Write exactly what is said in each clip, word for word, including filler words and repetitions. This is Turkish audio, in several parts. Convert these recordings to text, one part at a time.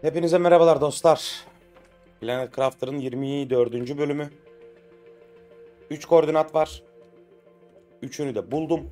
Hepinize merhabalar dostlar. Planet Crafter'ın yirmi dördüncü bölümü. üç koordinat var. üçünü de buldum.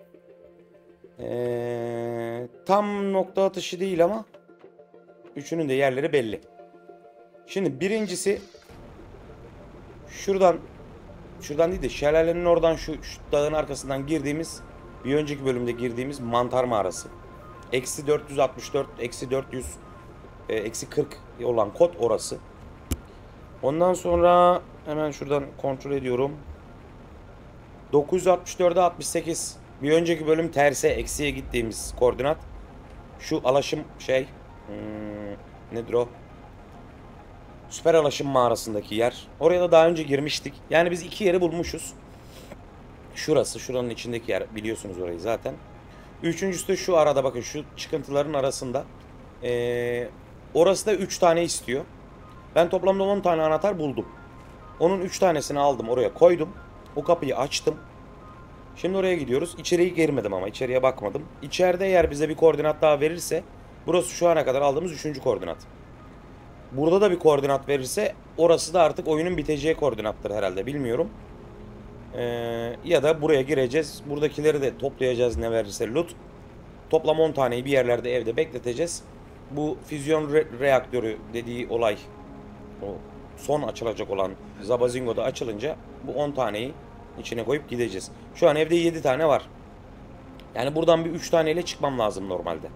Ee, tam nokta atışı değil ama üçünün de yerleri belli. Şimdi birincisi şuradan şuradan değil de şelalenin oradan şu, şu dağın arkasından girdiğimiz, bir önceki bölümde girdiğimiz mantar mağarası. Eksi dört yüz altmış dört, eksi dört yüz, e, eksi kırk olan kod orası. Ondan sonra hemen şuradan kontrol ediyorum. dokuz yüz altmış dörde altmış sekiz. Bir önceki bölüm terse eksiye gittiğimiz koordinat. Şu alaşım şey. Hmm, nedir o? Süper alaşım mağarasındaki yer. Oraya da daha önce girmiştik. Yani biz iki yeri bulmuşuz. Şurası, şuranın içindeki yer. Biliyorsunuz orayı zaten. Üçüncüsü de şu arada, bakın şu çıkıntıların arasında. Ee, orası da üç tane istiyor. Ben toplamda on tane anahtar buldum. Onun üç tanesini aldım, oraya koydum. O kapıyı açtım. Şimdi oraya gidiyoruz. İçeriye girmedim ama içeriye bakmadım. İçeride eğer bize bir koordinat daha verirse, burası şu ana kadar aldığımız üçüncü koordinat. Burada da bir koordinat verirse orası da artık oyunun biteceği koordinattır herhalde, bilmiyorum. Ee, ya da buraya gireceğiz. Buradakileri de toplayacağız, ne verirse loot. Toplam on taneyi bir yerlerde evde bekleteceğiz. Bu füzyon re reaktörü dediği olay, o son açılacak olan Zabazingo'da açılınca bu on taneyi içine koyup gideceğiz. Şu an evde yedi tane var. Yani buradan bir üç taneyle çıkmam lazım normalde.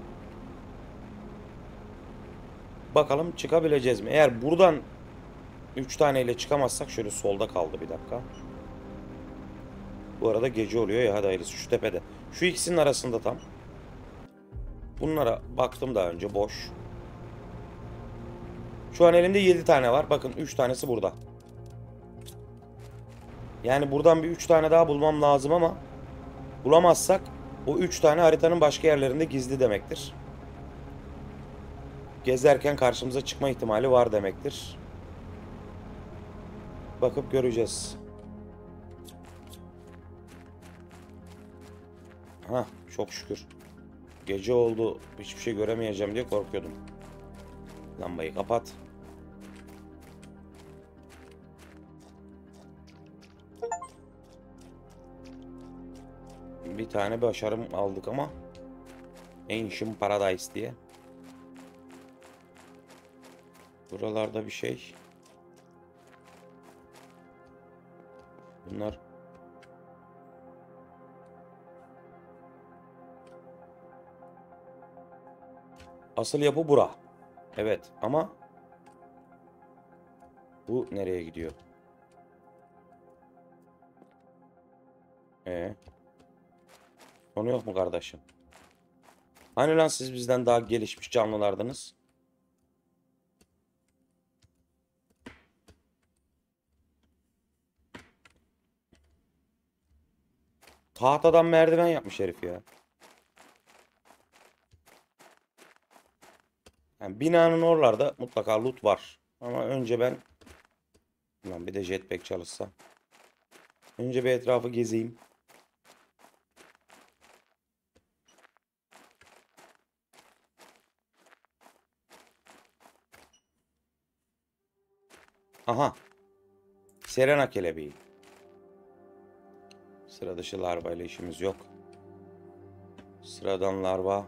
Bakalım çıkabileceğiz mi? Eğer buradan üç taneyle çıkamazsak, şöyle solda kaldı bir dakika. Bu arada gece oluyor ya, hadi hayırlısı, şu tepede. Şu ikisinin arasında tam. Bunlara baktım daha önce, boş. Şu an elimde yedi tane var. Bakın üç tanesi burada. Yani buradan bir üç tane daha bulmam lazım ama bulamazsak o üç tane haritanın başka yerlerinde gizli demektir. Gezerken karşımıza çıkma ihtimali var demektir. Bakıp göreceğiz. Hah, çok şükür. Gece oldu, hiçbir şey göremeyeceğim diye korkuyordum. Lambayı kapat. Bir tane başarım aldık ama Ancient Paradise diye. Buralarda bir şey. Bunlar asıl yapı bura. Evet ama bu nereye gidiyor? Ee, Sonu yok mu kardeşim? Hani lan siz bizden daha gelişmiş canlılardınız? Tahtadan merdiven yapmış herif ya. Yani binanın oralarda mutlaka loot var. Ama önce ben... Lan bir de jetpack çalışsa. Önce bir etrafı gezeyim. Aha. Serena kelebeği. Sıra dışı larva ile işimiz yok. Sıradan larva.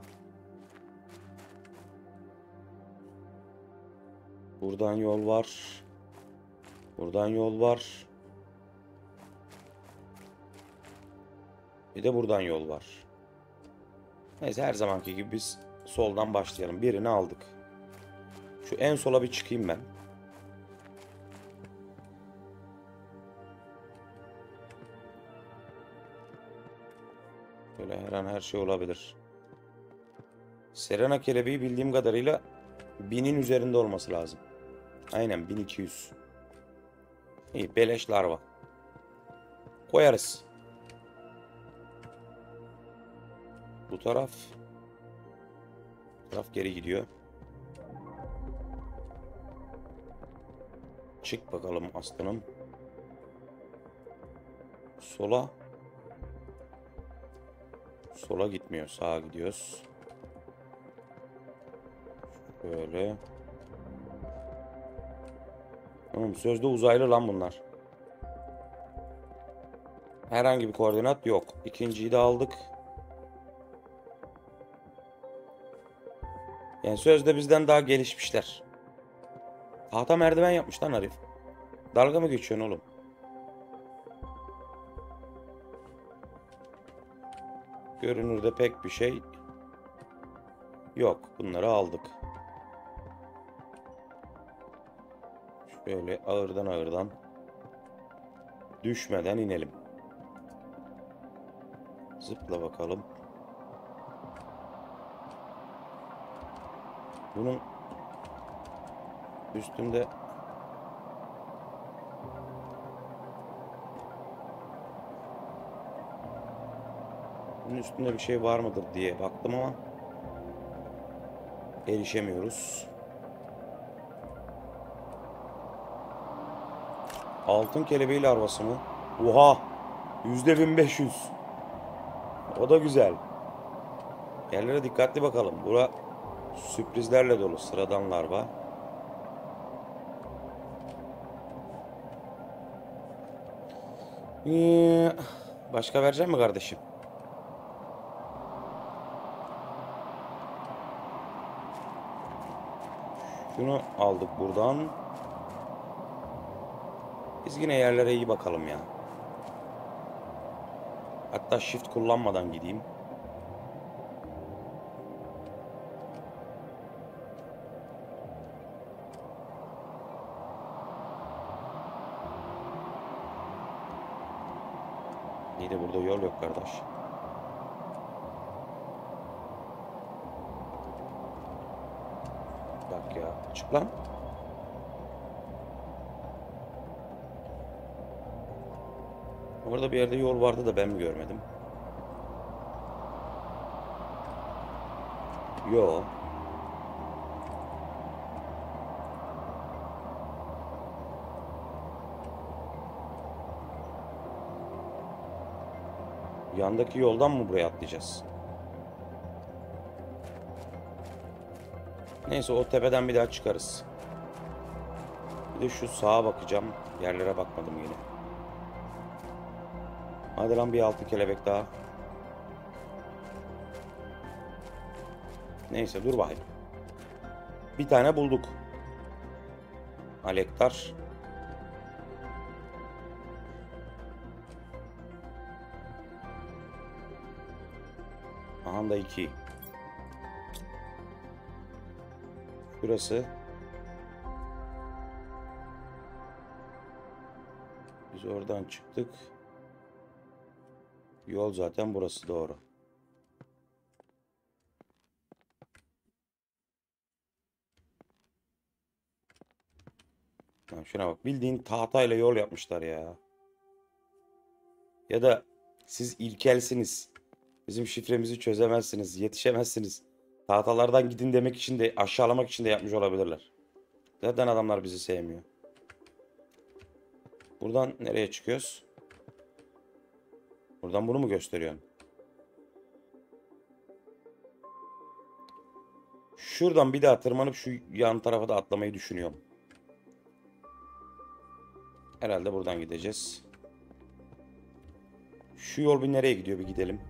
Buradan yol var. Buradan yol var. Bir de buradan yol var. Neyse, her zamanki gibi biz soldan başlayalım. Birini aldık. Şu en sola bir çıkayım ben. Böyle her an her şey olabilir. Serena kelebeği bildiğim kadarıyla binin üzerinde olması lazım. Aynen bin iki yüz. İyi, beleş larva. Koyarız. Bu taraf. Bu taraf geri gidiyor. Çık bakalım aslanım. Sola. Sola gitmiyor. Sağa gidiyoruz. Böyle. Oğlum sözde uzaylı lan bunlar. Herhangi bir koordinat yok. İkinciyi de aldık. Yani sözde bizden daha gelişmişler. Tahta merdiven yapmış lan Arif. Dalga mı geçiyorsun oğlum? Görünürde pek bir şey yok. Bunları aldık. Şöyle ağırdan ağırdan düşmeden inelim. Zıpla bakalım. Bunun üstünde bunun üstünde bir şey var mıdır diye baktım ama erişemiyoruz. Altın kelebeği larvası mı? Oha! yüzde bin beş yüz. O da güzel. Yerlere dikkatli bakalım. Bura sürprizlerle dolu. Sıradan larva. Ee, başka vereceğim mi kardeşim? Şunu aldık buradan. Biz yine yerlere iyi bakalım ya. Hatta shift kullanmadan gideyim. İyi de burada yol yok kardeş. Bak ya. Çık lan. Orada bir yerde yol vardı da ben mi görmedim? Yo. Yandaki yoldan mı buraya atlayacağız? Neyse o tepeden bir daha çıkarız. Bir de şu sağa bakacağım. Yerlere bakmadım yine. Hadi lan bir altın kelebek daha. Neyse dur bakayım. Bir tane bulduk. Alektar. Aha da iki. Şurası. Biz oradan çıktık. Yol zaten burası doğru. Lan şuna bak. Bildiğin tahtayla yol yapmışlar ya. Ya da siz ilkelsiniz. Bizim şifremizi çözemezsiniz. Yetişemezsiniz. Tahtalardan gidin demek için de aşağılamak için de yapmış olabilirler. Zaten adamlar bizi sevmiyor. Buradan nereye çıkıyoruz? Buradan bunu mu gösteriyorsun? Şuradan bir daha tırmanıp şu yan tarafa da atlamayı düşünüyorum. Herhalde buradan gideceğiz. Şu yol bir nereye gidiyor bir gidelim.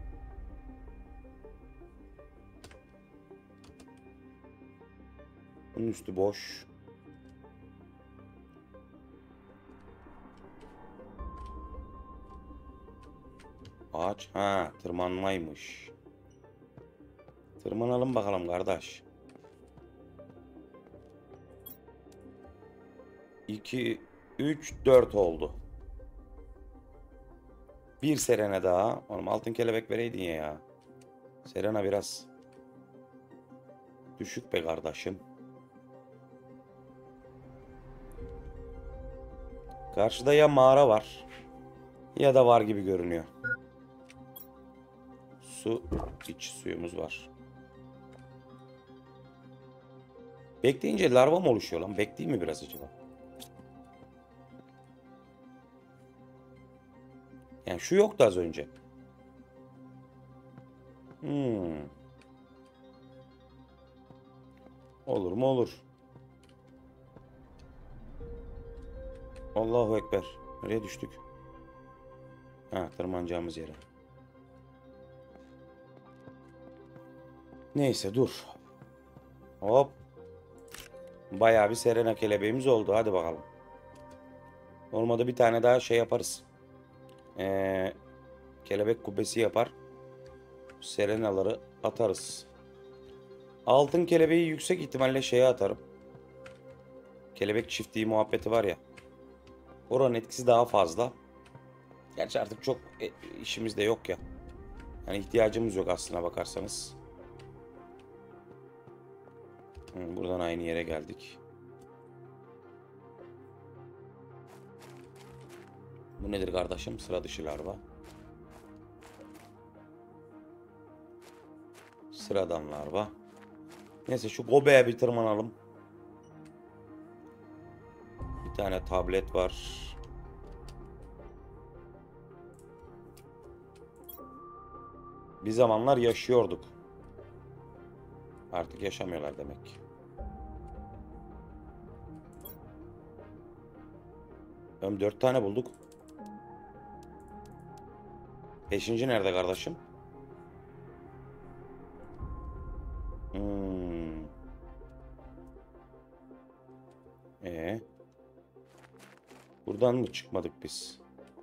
Bunun üstü boş. Ağaç. Ha, tırmanmaymış. Tırmanalım bakalım kardeş. iki, üç, dört oldu. Bir Serena daha. Oğlum altın kelebek vereydin ya. Serena biraz düşük be kardeşim. Karşıda ya mağara var ya da var gibi görünüyor. Su, iç suyumuz var. Bekleyince larva mı oluşuyor lan? Bekleyeyim mi biraz acaba? Yani şu yoktu az önce. Hmm. Olur mu olur. Allahu Ekber. Nereye düştük? Ha, tırmanacağımız yere. Neyse dur. Hop. Bayağı bir Serena kelebeğimiz oldu. Hadi bakalım. Olmadı bir tane daha şey yaparız. Ee, kelebek kubbesi yapar. Serenaları atarız. Altın kelebeği yüksek ihtimalle şeye atarım. Kelebek çiftliği muhabbeti var ya. Oranın etkisi daha fazla. Gerçi artık çok e, işimiz de yok ya. Yani ihtiyacımız yok aslına bakarsanız. Hı, buradan aynı yere geldik. Bu nedir kardeşim? Sıra dışı larva. Sıradan larva. Neyse şu Gobe'ye bir tırmanalım. Bir tane tablet var. Bir zamanlar yaşıyorduk. Artık yaşamıyorlar demek. Ön dört tane bulduk. Beşinci nerede kardeşim? Hmm. Ee, buradan mı çıkmadık biz?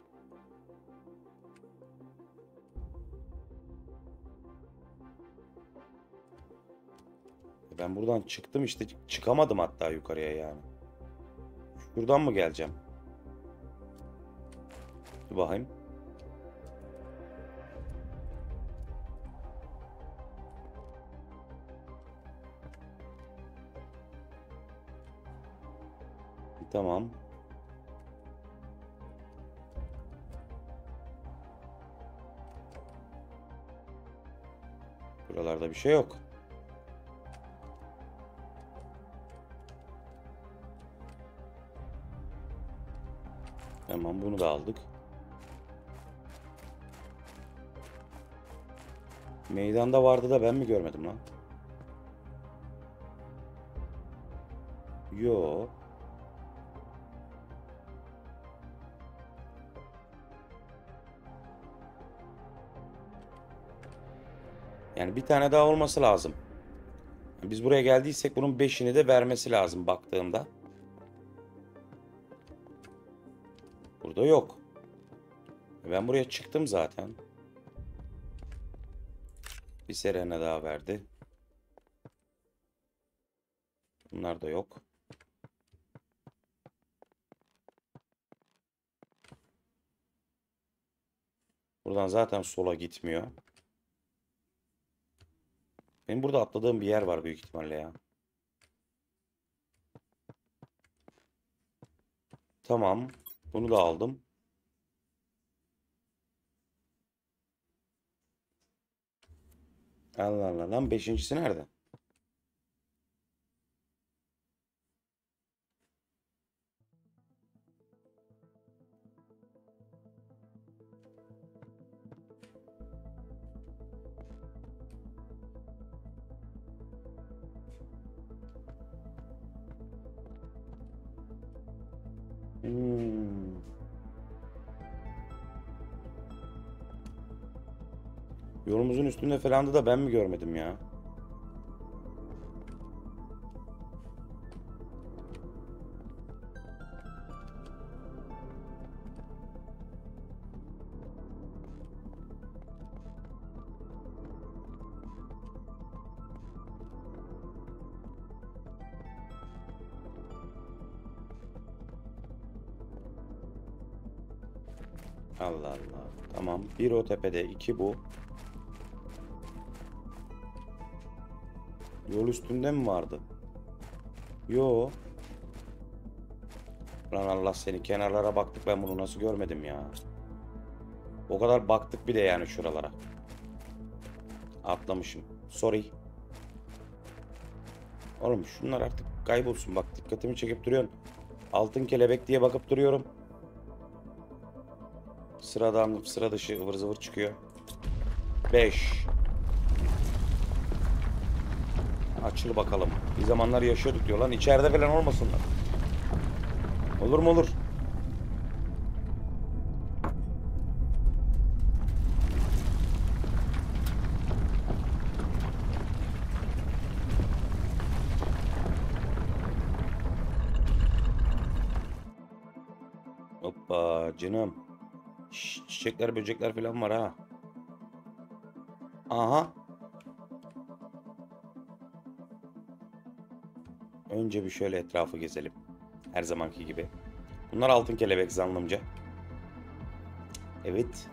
Ben buradan çıktım işte, çıkamadım hatta yukarıya yani. Şuradan mı geleceğim? Bir bakayım. Tamam. Buralarda bir şey yok. Tamam, bunu da aldık. Meydanda vardı da ben mi görmedim lan? Yo. Yani bir tane daha olması lazım. Biz buraya geldiysek bunun beşini de vermesi lazım baktığımda. Burada yok. Ben buraya çıktım zaten. Bir Serena daha verdi. Bunlar da yok. Buradan zaten sola gitmiyor. Benim burada atladığım bir yer var büyük ihtimalle ya. Tamam. Bunu da aldım. Allah Allah lan, beşincisi nerede? Hmm. Yolumuzun üstünde falandı da ben mi görmedim ya? Allah Allah. Tamam. Bir o tepede, iki bu. Yol üstünde mi vardı? Yo. Lan Allah seni. Kenarlara baktık, ben bunu nasıl görmedim ya? O kadar baktık bir de yani şuralara. Atlamışım. Sorry. Oğlum şunlar artık kaybolsun. Bak dikkatimi çekip duruyorsun. Altın kelebek diye bakıp duruyorum. Sıradan sıra dışı ıvır zıvır çıkıyor. beş. Açıl bakalım. Bir zamanlar yaşıyorduk diyor lan. İçeride falan olmasınlar. Olur mu olur. Hoppa canım. Şş, çiçekler böcekler falan var ha. Aha. Önce bir şöyle etrafı gezelim. Her zamanki gibi. Bunlar altın kelebek zannımca. Evet.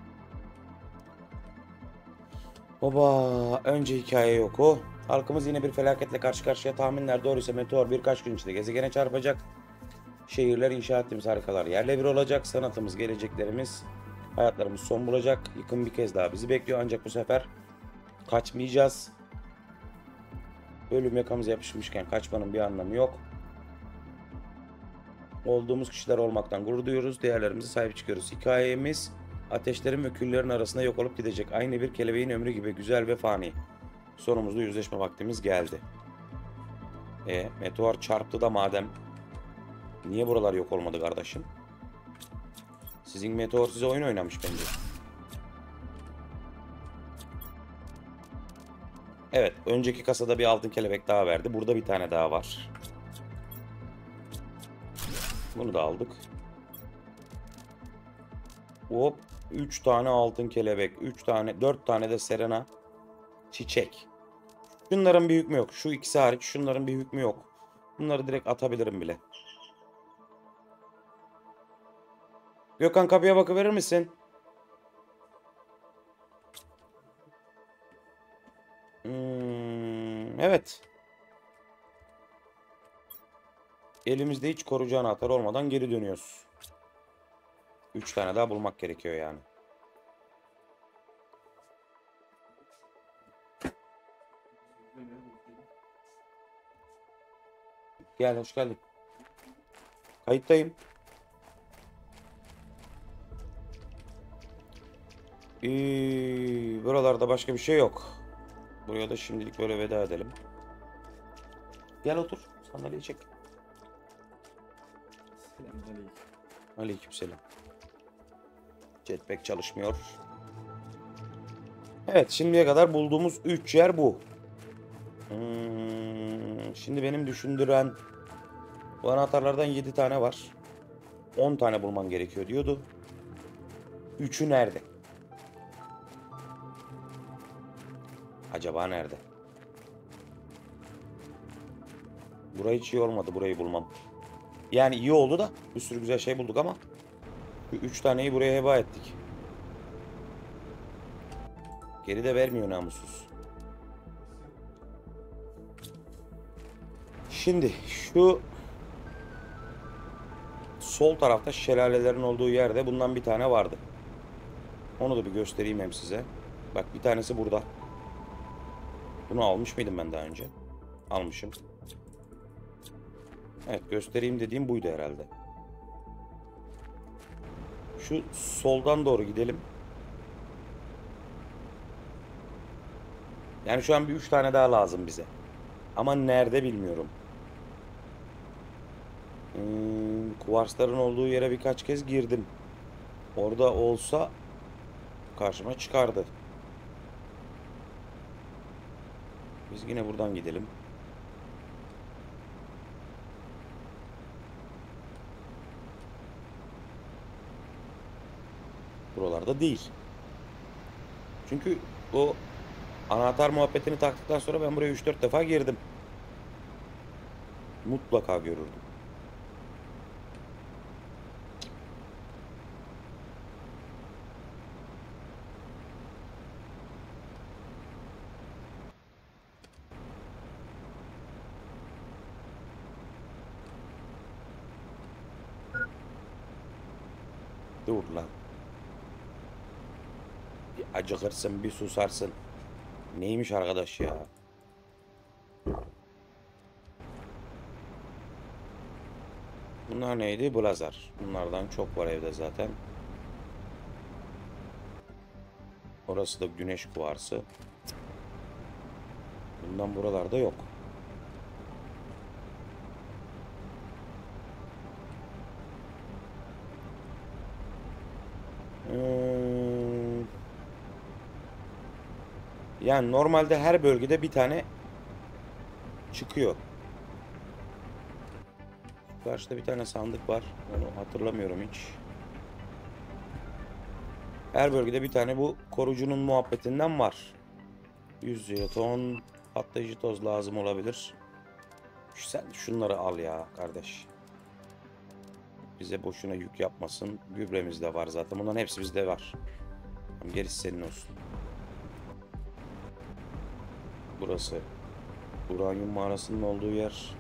Baba önce hikaye yok o. Halkımız yine bir felaketle karşı karşıya, tahminler doğruysa meteor birkaç gün içinde gezegene çarpacak. Şehirler, inşa ettiğimiz harikalar yerle bir olacak. Sanatımız, geleceklerimiz, hayatlarımız son bulacak. Yıkım bir kez daha bizi bekliyor ancak bu sefer kaçmayacağız. Ölüm yakamıza yapışmışken kaçmanın bir anlamı yok. Olduğumuz kişiler olmaktan gurur duyuyoruz. Değerlerimize sahip çıkıyoruz. Hikayemiz ateşlerin ve küllerin arasında yok olup gidecek. Aynı bir kelebeğin ömrü gibi güzel ve fani. Sonumuzda yüzleşme vaktimiz geldi. E, meteor çarptı da madem, niye buralar yok olmadı kardeşim? Sizin meteor size oyun oynamış bence. Evet, önceki kasada bir altın kelebek daha verdi. Burada bir tane daha var. Bunu da aldık. Hop, üç tane altın kelebek, üç tane, dört tane de Serena çiçek. Şunların bir hükmü yok. Şu ikisi hariç şunların bir hükmü yok. Bunları direkt atabilirim bile. Gökhan, kapıya bakıverir misin? Hmm, evet. Elimizde hiç koruyucu anahtar olmadan geri dönüyoruz. Üç tane daha bulmak gerekiyor yani. Gel, hoş geldin. Kayıttayım. Ee, buralarda başka bir şey yok. Buraya da şimdilik böyle veda edelim. Gel otur. Sandalyeyi çek. Selamünaleyküm. Aleykümselam. Jetpack çalışmıyor. Evet, şimdiye kadar bulduğumuz üç yer bu. Hmm, şimdi benim düşündüren, bu anahtarlardan yedi tane var. on tane bulman gerekiyor diyordu. üçü nerede? Acaba nerede? Burayı hiç iyi olmadı, burayı bulmam. Yani iyi oldu da bir sürü güzel şey bulduk ama üç taneyi buraya heba ettik. Geri de vermiyor namussuz. Şimdi şu sol tarafta şelalelerin olduğu yerde bundan bir tane vardı. Onu da bir göstereyim hem size. Bak, bir tanesi burada. Bunu almış mıydım ben daha önce? Almışım. Evet, göstereyim dediğim buydu herhalde. Şu soldan doğru gidelim. Yani şu an bir üç tane daha lazım bize. Ama nerede bilmiyorum. Hmm, kuvarsların olduğu yere birkaç kez girdim. Orada olsa karşıma çıkardı. Biz yine buradan gidelim. Buralarda değil. Çünkü o anahtar muhabbetini taktıktan sonra ben buraya üç dört defa girdim. Mutlaka görürdüm. Dur lan. Bir acıkırsın, bir susarsın. Neymiş arkadaş ya? Bunlar neydi? Blazar. Bunlardan çok var evde zaten. Orası da güneş kuvarsı. Bundan buralarda yok. Hmm. Yani normalde her bölgede bir tane çıkıyor. Karşıda bir tane sandık var. Onu hatırlamıyorum hiç. Her bölgede bir tane bu korucunun muhabbetinden var. yüz jeton patlayıcı toz lazım olabilir. Sen şunları al ya kardeş. Bize boşuna yük yapmasın. Gübremiz de var zaten. Bunların hepsi bizde var. Gerisi senin olsun. Burası uranyum mağarasının olduğu yer.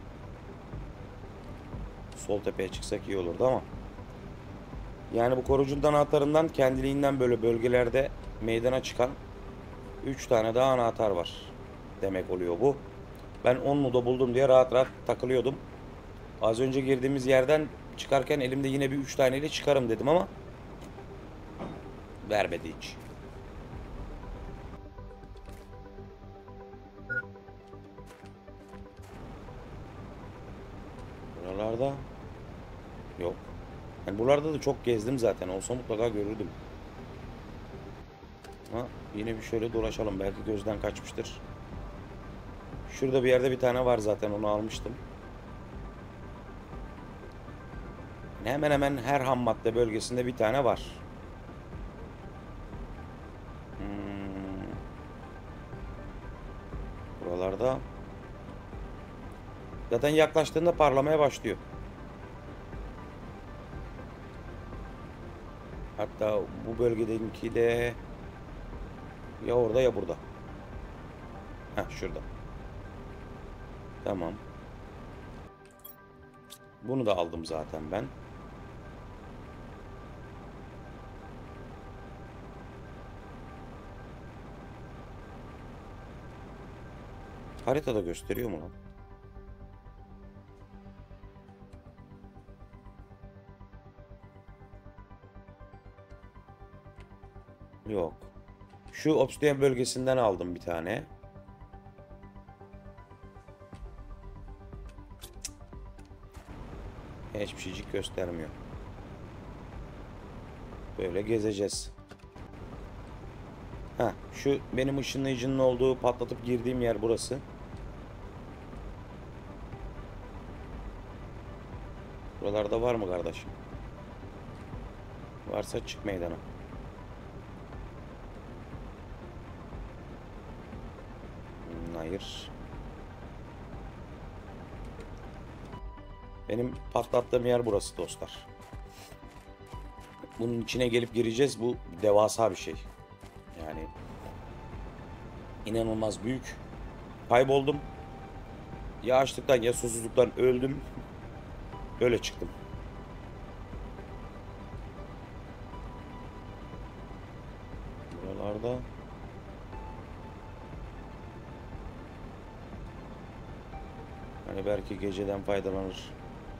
Sol tepeye çıksak iyi olurdu ama. Yani bu korucunun anahtarından kendiliğinden böyle bölgelerde meydana çıkan üç tane daha anahtar var. Demek oluyor bu. Ben on da buldum diye rahat rahat takılıyordum. Az önce girdiğimiz yerden çıkarken elimde yine bir üç taneyle çıkarım dedim ama vermedi hiç. Buralarda yok. Yani buralarda da çok gezdim zaten. Olsa mutlaka görürdüm. Ha, yine bir şöyle dolaşalım. Belki gözden kaçmıştır. Şurada bir yerde bir tane var zaten. Onu almıştım. Hemen hemen her ham madde bölgesinde bir tane var. Hmm. Buralarda zaten yaklaştığında parlamaya başlıyor. Hatta bu bölgedeki de ya orada ya burada. Heh, şurada. Tamam. Bunu da aldım zaten ben. Haritada gösteriyor mu lan? Yok. Şu obsidian bölgesinden aldım bir tane. Hiçbir şeycik göstermiyor. Böyle gezeceğiz. Ha, şu benim ışınlayıcının olduğu patlatıp girdiğim yer burası. Buralarda var mı kardeşim? Varsa çık meydana. Hayır. Benim patlattığım yer burası dostlar. Bunun içine gelip gireceğiz. Bu devasa bir şey. Yani inanılmaz büyük. Kayboldum. Ya açlıktan ya susuzluktan öldüm. Öyle çıktım. Buralarda hani belki geceden faydalanır.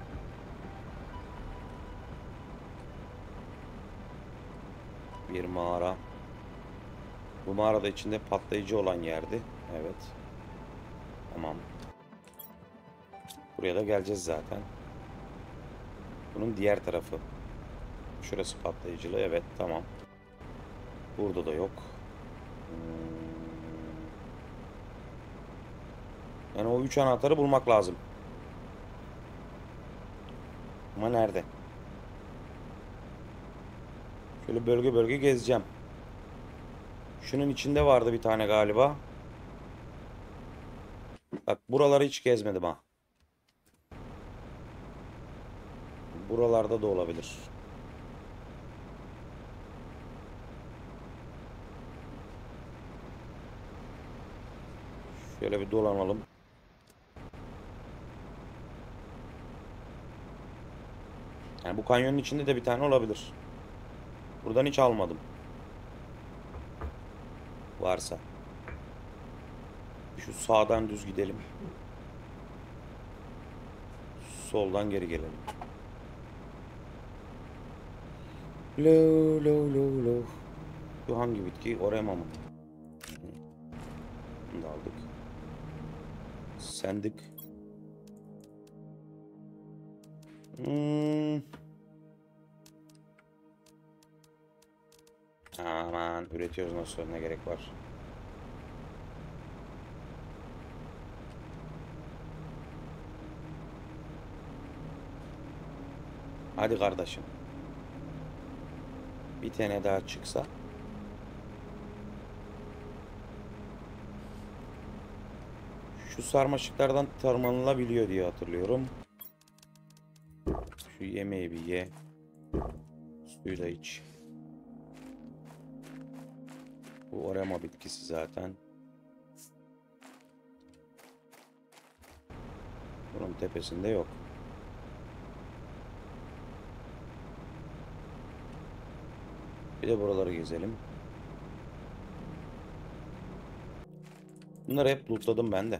Bir mağara. Bu mağarada içinde patlayıcı olan yerdi. Evet. Tamam. Buraya da geleceğiz zaten. Bunun diğer tarafı. Şurası patlayıcılı. Evet, tamam. Burada da yok. Yani o üç anahtarı bulmak lazım. Ama nerede? Şöyle bölge bölge gezeceğim. Şunun içinde vardı bir tane galiba. Bak buraları hiç gezmedim ha. Buralarda da olabilir. Şöyle bir dolanalım. Yani bu kanyonun içinde de bir tane olabilir. Buradan hiç almadım. Varsa. Şu sağdan düz gidelim. Soldan geri gelelim. Lo lo lo lo. Bu hangi bitki? Orema mı? Bunu da aldık. Sendik. Hmm. Aman üretiyoruz, nasıl, ne gerek var? Hadi kardeşim. Bir tane daha çıksa. Şu sarmaşıklardan tırmanılabiliyor diye hatırlıyorum. Şu yemeği bir ye. Suyu da iç. Bu orama bitkisi zaten. Bunun tepesinde yok. Bir de buraları gezelim. Bunları hep lootladım ben de.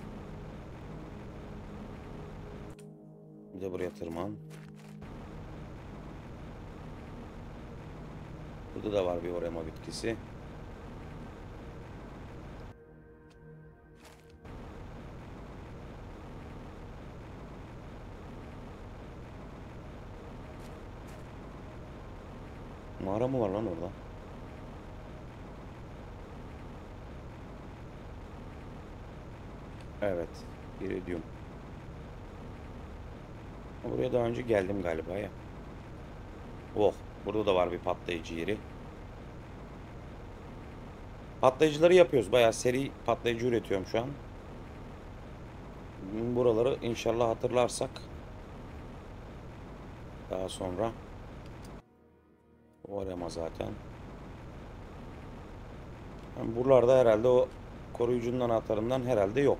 Bir de buraya tırman. Burada da var bir orama bitkisi. Mağara mı var lan orada? Evet. İridium. Buraya daha önce geldim galiba ya. Oh. Burada da var bir patlayıcı yeri. Patlayıcıları yapıyoruz. Bayağı seri patlayıcı üretiyorum şu an. Buraları inşallah hatırlarsak daha sonra. O arama zaten. Yani buralarda herhalde o koruyucunun anahtarından herhalde yok.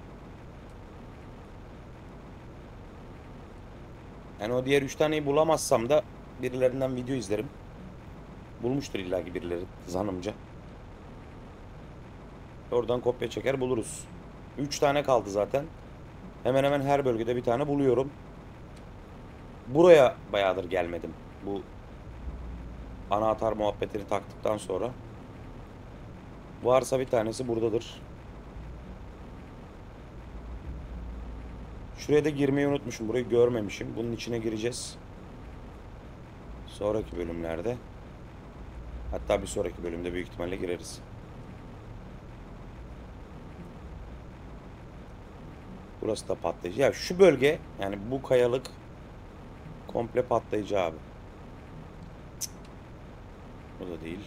Yani o diğer üç taneyi bulamazsam da birilerinden video izlerim. Bulmuştur illaki birileri zanımca. Oradan kopya çeker buluruz. üç tane kaldı zaten. Hemen hemen her bölgede bir tane buluyorum. Buraya bayağıdır gelmedim. Bu anahtar muhabbetini taktıktan sonra. Varsa bir tanesi buradadır. Şuraya da girmeyi unutmuşum. Burayı görmemişim. Bunun içine gireceğiz. Sonraki bölümlerde. Hatta bir sonraki bölümde büyük ihtimalle gireriz. Burası da patlayıcı. Ya şu bölge, yani bu kayalık komple patlayıcı abi. Cık. Bu da değil.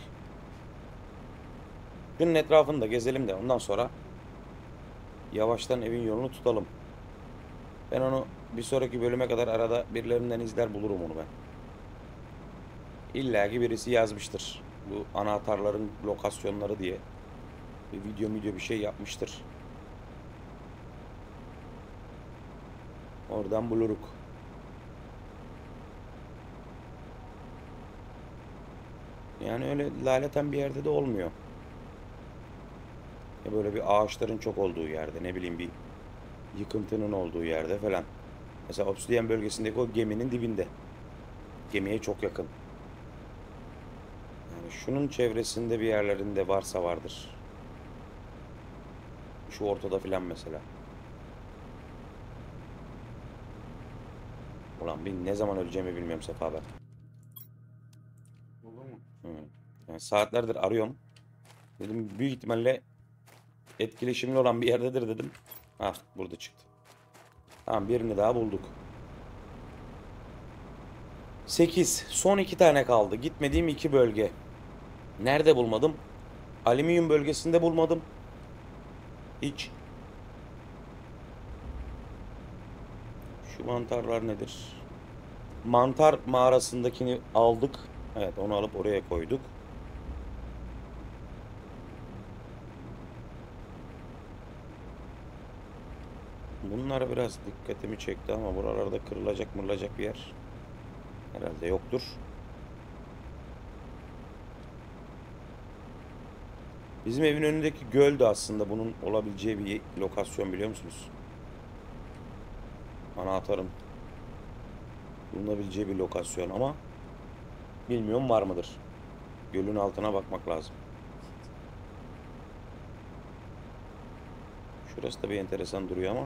Günün etrafını da gezelim de ondan sonra yavaştan evin yolunu tutalım. Ben onu bir sonraki bölüme kadar arada birilerinden izler bulurum onu ben. İlla ki birisi yazmıştır. Bu anahtarların lokasyonları diye. Bir video video bir şey yapmıştır. Oradan buluruk. Yani öyle laleten bir yerde de olmuyor. Ya böyle bir ağaçların çok olduğu yerde, ne bileyim bir yıkıntının olduğu yerde falan. Mesela Obsidian bölgesindeki o geminin dibinde. Gemiye çok yakın. Yani şunun çevresinde bir yerlerinde varsa vardır. Şu ortada filan mesela. Ulan ben ne zaman öleceğimi bilmiyorum Sefa ben. Olur mu? Hı. Yani saatlerdir arıyorum. Dedim büyük ihtimalle etkileşimli olan bir yerdedir dedim. Ah burada çıktı. Tamam, birini daha bulduk. sekiz. Son iki tane kaldı. Gitmediğim iki bölge. Nerede bulmadım? Alüminyum bölgesinde bulmadım. Hiç. Şu mantarlar nedir? Mantar mağarasındakini aldık. Evet, onu alıp oraya koyduk. Bunlar biraz dikkatimi çekti ama buralarda kırılacak mırılacak bir yer herhalde yoktur. Bizim evin önündeki göl de aslında bunun olabileceği bir lokasyon, biliyor musunuz? Anahtarın bulunabileceği bir lokasyon ama bilmiyorum var mıdır. Gölün altına bakmak lazım. Şurası da bir enteresan duruyor ama.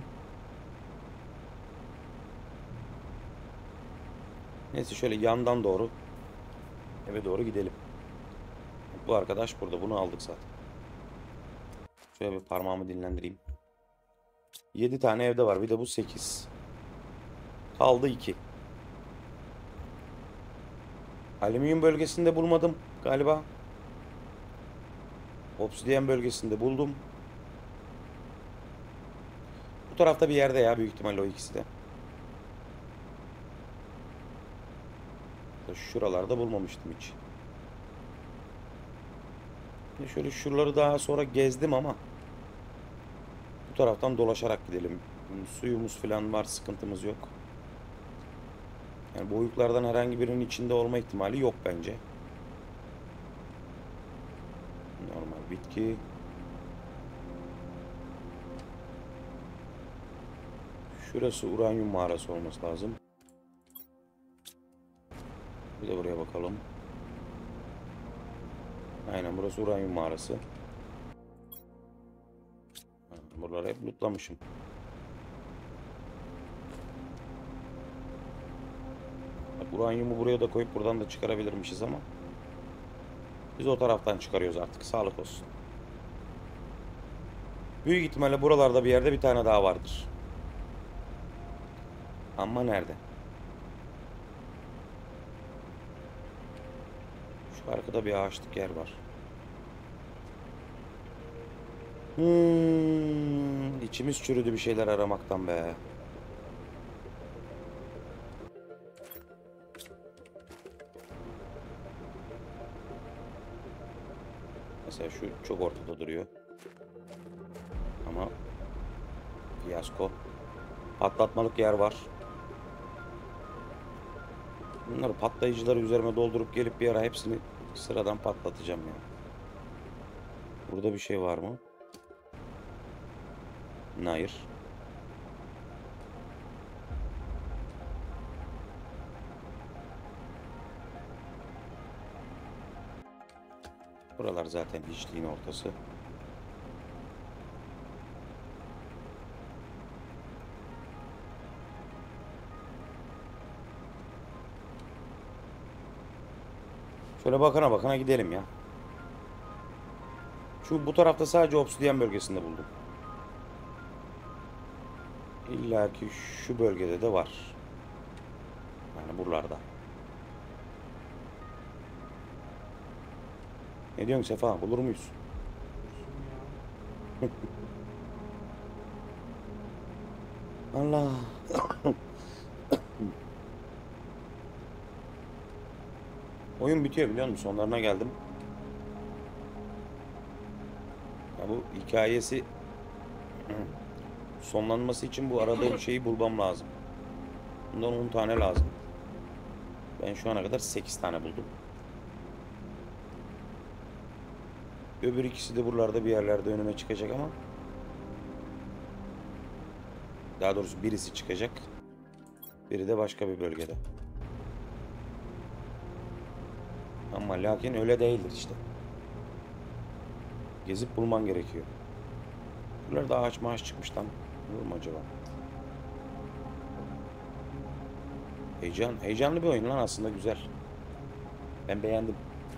Neyse şöyle yandan doğru eve doğru gidelim. Bu arkadaş burada. Bunu aldık zaten. Şöyle bir parmağımı dinlendireyim. yedi tane evde var. Bir de bu sekiz. Kaldı iki. Alüminyum bölgesinde bulmadım galiba. Obsidiyen bölgesinde buldum. Bu tarafta bir yerde ya, büyük ihtimalle o ikisi de. Şuralarda bulmamıştım hiç. Şöyle şuraları daha sonra gezdim ama bu taraftan dolaşarak gidelim. Suyumuz falan var, sıkıntımız yok. Yani bu oyuklardan herhangi birinin içinde olma ihtimali yok bence. Normal bitki. Şurası uranyum mağarası olması lazım. Bir de buraya bakalım. Aynen, burası uranyum mağarası. Buraları hep lootlamışım. Bak, uranyumu buraya da koyup buradan da çıkarabilirmişiz ama biz o taraftan çıkarıyoruz artık. Sağlık olsun. Büyük ihtimalle buralarda bir yerde bir tane daha vardır. Ama nerede? Şu arkada bir ağaçlık yer var. Hmm, içimiz çürüdü bir şeyler aramaktan be. Mesela şu çok ortada duruyor. Ama fiyasko. Patlatmalık yer var. Bunları, patlayıcıları üzerime doldurup gelip bir ara hepsini sıradan patlatacağım ya. Burada bir şey var mı? Hayır. Buralar zaten hiçliğin ortası. Şöyle bakana bakana gidelim ya. Şu bu tarafta sadece obsidiyen bölgesinde buldum. İlla ki şu bölgede de var. Yani buralarda. Ne diyorsun Sefa? Bulur muyuz? Allah. Oyun bitiyor biliyor musun? Sonlarına geldim. Ya bu hikayesi sonlanması için bu aradığım şeyi bulmam lazım. Bundan on tane lazım. Ben şu ana kadar sekiz tane buldum. Öbür ikisi de buralarda bir yerlerde önüme çıkacak ama. Daha doğrusu birisi çıkacak. Biri de başka bir bölgede. Ama lakin öyle değildir işte. Gezip bulman gerekiyor. Buralarda ağaç maaş çıkmış lan. Olur mu acaba? Heyecan, heyecanlı bir oyun lan aslında, güzel. Ben beğendim.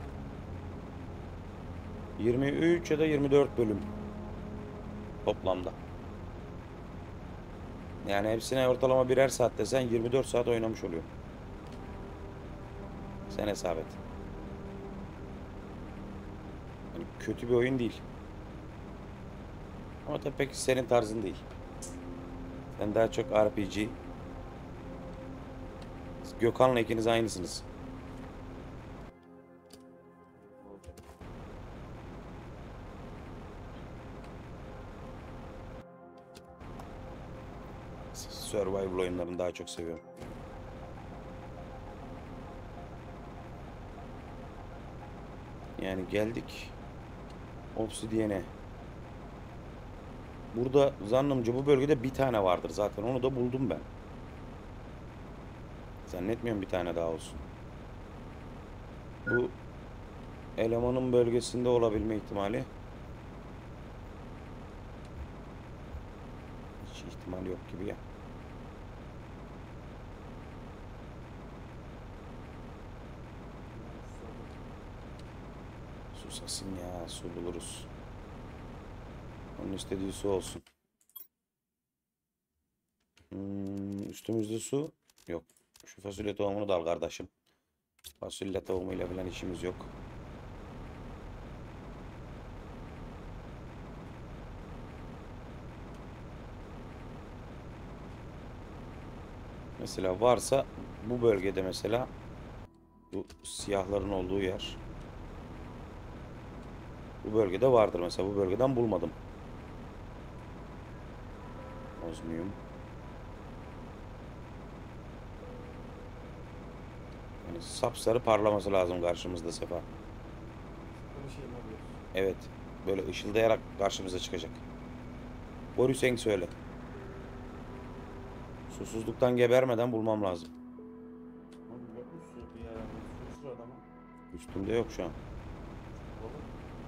yirmi üç ya da yirmi dört bölüm toplamda. Yani hepsine ortalama birer saat desen yirmi dört saat oynamış oluyor. Sen hesap et. Yani kötü bir oyun değil. Ama tabii pek senin tarzın değil. Sen daha çok R P G. Gökhan'la ikiniz aynısınız. Survival oyunlarını daha çok seviyorum. Yani geldik Obsidiyen'e. Burada zannımca bu bölgede bir tane vardır zaten. Onu da buldum ben. Zannetmiyorum bir tane daha olsun. Bu elemanın bölgesinde olabilme ihtimali. ihtimal yok gibi ya. Susasın ya, su buluruz. Onun istediği su olsun. Hmm, üstümüzde su yok. Şu fasulye tohumunu da al kardeşim. Fasulye tohumuyla falan işimiz yok. Mesela varsa bu bölgede mesela bu siyahların olduğu yer. Bu bölgede vardır mesela. Bu bölgeden bulmadım. Ozmiyum. Yani sapsarı parlaması lazım karşımızda Sefa. Bunu şey mi alıyoruz? Evet. Böyle ışıldayarak karşımıza çıkacak. Borüsen söyle. Susuzluktan gebermeden bulmam lazım. Oğlum yok mu su bir yer ama su şurada mı? Üstümde yok şu an. Oğlum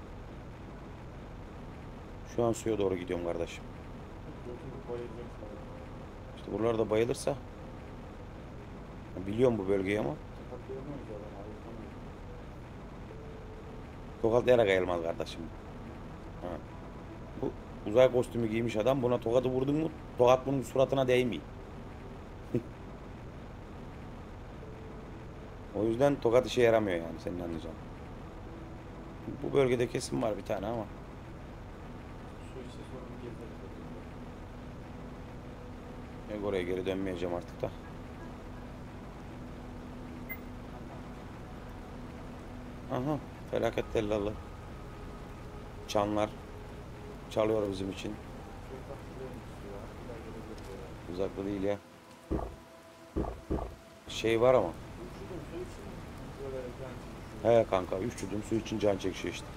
Şu an suya doğru gidiyorum kardeşim. götürüp bayılacak sana. İşte buralarda bayılırsa biliyorum bu bölgeyi ama Tokatlayamayız adam ayıklamayız. tokatlayarak ayılmaz kardeşim. Ha. Bu uzay kostümü giymiş adam, buna tokadı vurdun mu tokat bunun suratına değmiyor. O yüzden tokat işe yaramıyor yani, senin anlayacağın. Bu bölgede kesin var bir tane ama. Su içse sonra bir gezeriz. Yok, oraya geri dönmeyeceğim artık da. Aha, felaket tellalı. Çanlar çalıyor bizim için. Çok tatlılarmış ya. Bir daha gelecek ya. Uzakta değil ya. Şey var ama. Uçudum su için böyle ekran çekişiyor. He kanka, üç yudum su için can çekişiyor işte.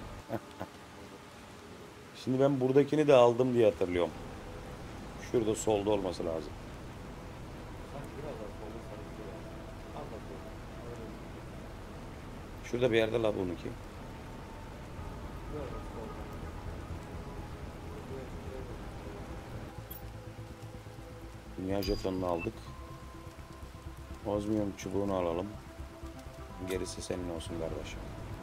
Şimdi ben buradakini de aldım diye hatırlıyorum. Şurada solda olması lazım. Sanki biraz daha solda sarısı var. Al bakalım. Öyle bir- Şurada bir yerde la bununki. Biraz daha solda. Biraz- biraz- Dünya jetonunu aldık. Ozmiyum çubuğunu alalım. Gerisi senin olsun kardeşim.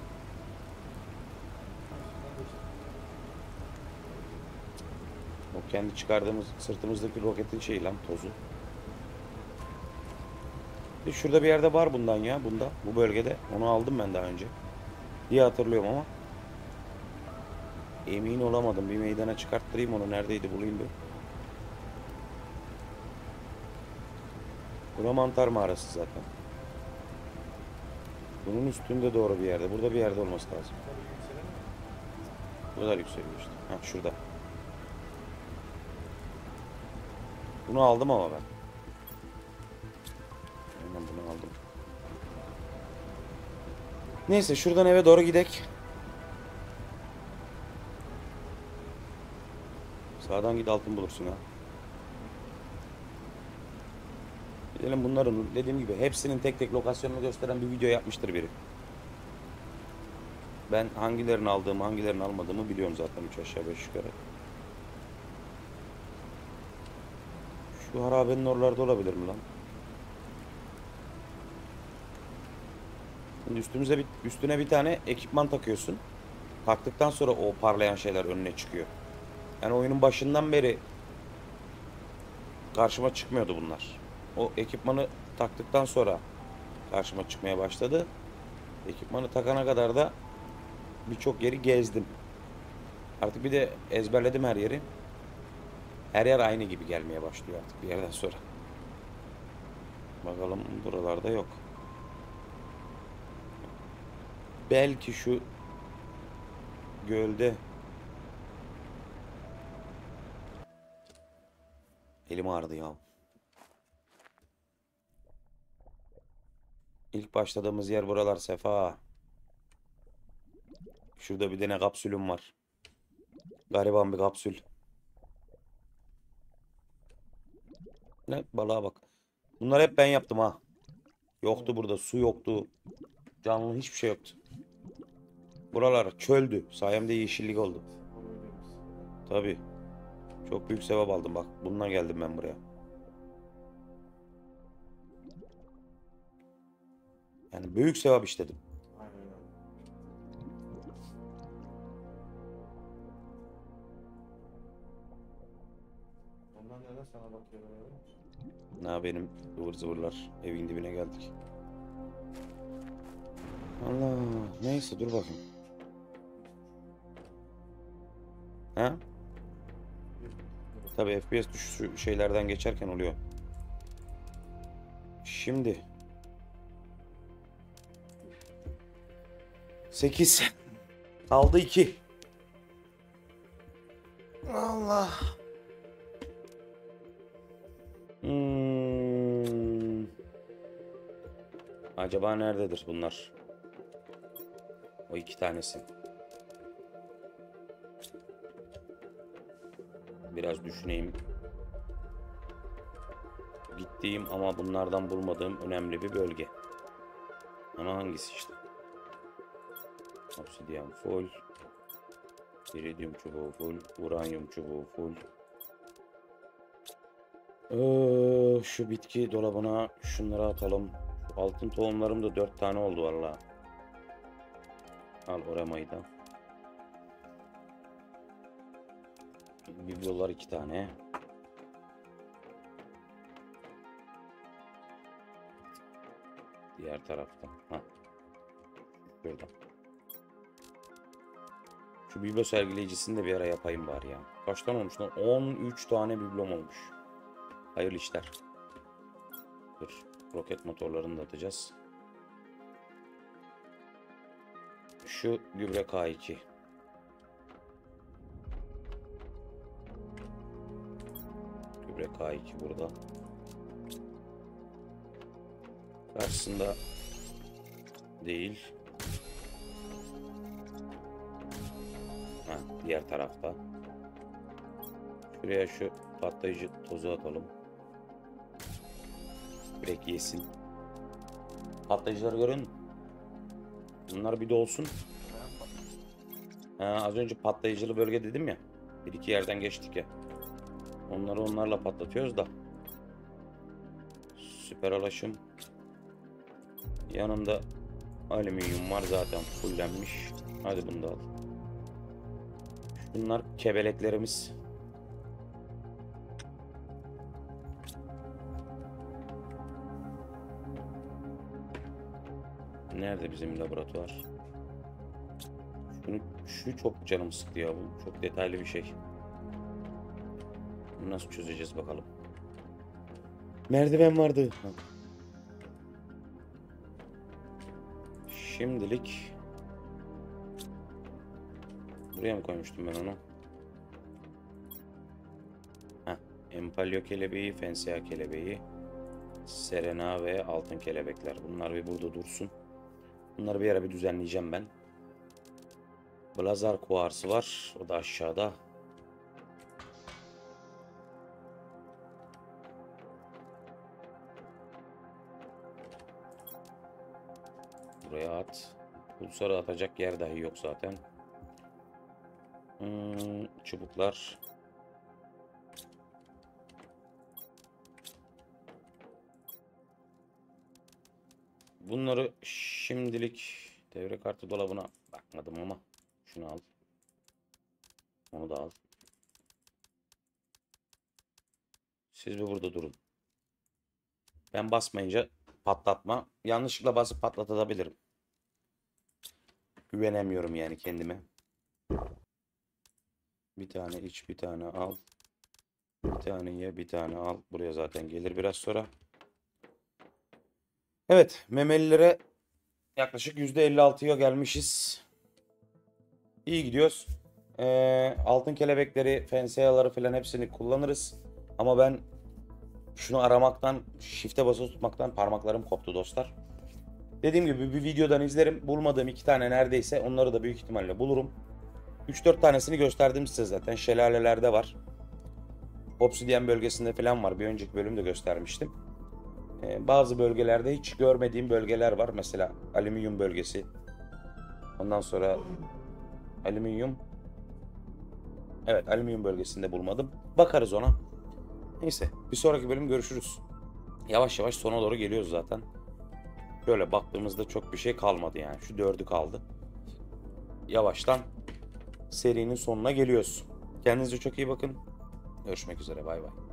O kendi çıkardığımız sırtımızdaki roketin şeyi lan, tozu. Bir şurada bir yerde var bundan ya, bunda. Bu bölgede. Onu aldım ben daha önce diye hatırlıyorum ama emin olamadım. Bir meydana çıkarttırayım onu. Neredeydi, bulayım bir. Bura mantar mağarası zaten. Bunun üstünde doğru bir yerde. Burada bir yerde olması lazım. Tabii yükselen mi? Bu kadar yükseliyor işte. Ha, şurada. Bunu aldım ama ben. Aynen, bunu aldım. Neyse, şuradan eve doğru gidek. Sağdan git, altın bulursun ha. Gidelim, bunların dediğim gibi hepsinin tek tek lokasyonunu gösteren bir video yapmıştır biri. Ben hangilerini aldığımı, hangilerini almadığımı biliyorum zaten, üç aşağı beş yukarı. Şu harabenin oralarda olabilir mi lan? Şimdi üstümüze bir, üstüne bir tane ekipman takıyorsun. Taktıktan sonra o parlayan şeyler önüne çıkıyor. Yani oyunun başından beri karşıma çıkmıyordu bunlar. O ekipmanı taktıktan sonra karşıma çıkmaya başladı. Ekipmanı takana kadar da birçok yeri gezdim. Artık bir de ezberledim her yeri. Her yer aynı gibi gelmeye başlıyor artık bir yerden sonra. Bakalım, buralarda yok. Belki şu gölde. Elim ağrıdı ya. İlk başladığımız yer buralar Sefa. Şurada bir tane kapsülüm var. Gariban bir kapsül. Ne balığa bak. Bunlar hep ben yaptım ha. Yoktu burada, su yoktu. Canlı hiçbir şey yoktu. Buralar çöldü. Sayemde yeşillik oldu. O öyleymiş. Tabii. Çok büyük sevap aldım bak. Bununla geldim ben buraya. Yani büyük sevap işledim. Aynen öyle. Ondan neden sana bakıyorum öyle? Ne benim ıvır zıvırlar evin dibine geldik. Allah neyse dur bakayım. Ha? Tabii F P S düşüşü şeylerden geçerken oluyor. Şimdi sekiz kaldı iki. Allah. Hmm. Acaba nerededir bunlar? O iki tanesi. Biraz düşüneyim. Gittiğim ama bunlardan bulmadığım önemli bir bölge. Ama hangisi işte? Obsidian full. İridium çubuğu full. Uranyum çubuğu full. Ee, şu bitki dolabına şunları atalım. Şu altın tohumlarım da dört tane oldu valla. Al oramayı da. Biblolar iki tane. Diğer tarafta. Ha. Şurada. Şu biblo sergileyicisini de bir ara yapayım bari ya. Kaç tane olmuş lan? on üç tane biblom olmuş. Hayırlı işler. Dur. Roket motorlarını da atacağız. Şu gübre K iki. Gübre K iki burada. Karşısında değil. Ha, diğer tarafta. Şuraya şu patlayıcı tozu atalım. Direkt yesin. Patlayıcıları görün mü? Bunlar bir de olsun. Ha, az önce patlayıcılı bölge dedim ya. Bir iki yerden geçtik ya. Onları onlarla patlatıyoruz da. Süper alaşım. Yanında alüminyum var zaten fullenmiş. Hadi bunu da al. Bunlar kebeleklerimiz. Nerede bizim laboratuvar? Şunu, şu çok canım sıktı ya bu. Çok detaylı bir şey. Bunu nasıl çözeceğiz bakalım. Merdiven vardı. Ha. Şimdilik buraya mı koymuştum ben onu? Heh. Empalyo kelebeği, Fensea kelebeği, Serena ve altın kelebekler. Bunlar bir burada dursun. Bunları bir ara bir düzenleyeceğim ben. Blazar kuarsı var. O da aşağıda. Buraya at. Pulsarı atacak yer dahi yok zaten. Hmm, çubuklar. Bunları şimdilik devre kartı dolabına bakmadım ama şunu al. Onu da al. Siz bir burada durun. Ben basmayınca patlatma. Yanlışlıkla basıp patlatabilirim. Güvenemiyorum yani kendime. Bir tane iç, bir tane al. Bir tane ye, bir tane al. Buraya zaten gelir biraz sonra. Evet, memelilere yaklaşık yüzde elli altıya gelmişiz. İyi gidiyoruz. Ee, altın kelebekleri, fenseyaları falan hepsini kullanırız. Ama ben şunu aramaktan, shift'e basılı tutmaktan parmaklarım koptu dostlar. Dediğim gibi bir videodan izlerim. Bulmadığım iki tane neredeyse onları da büyük ihtimalle bulurum. üç dört tanesini gösterdim size zaten. Şelalelerde var. Obsidian bölgesinde falan var. Bir önceki bölümde göstermiştim. Ee, bazı bölgelerde hiç görmediğim bölgeler var. Mesela alüminyum bölgesi. Ondan sonra alüminyum. Evet, alüminyum bölgesinde bulmadım. Bakarız ona. Neyse bir sonraki bölüm görüşürüz. Yavaş yavaş sona doğru geliyoruz zaten. Şöyle baktığımızda çok bir şey kalmadı yani. Şu dördü kaldı. Yavaştan serinin sonuna geliyoruz. Kendinize çok iyi bakın. Görüşmek üzere. Bay bay.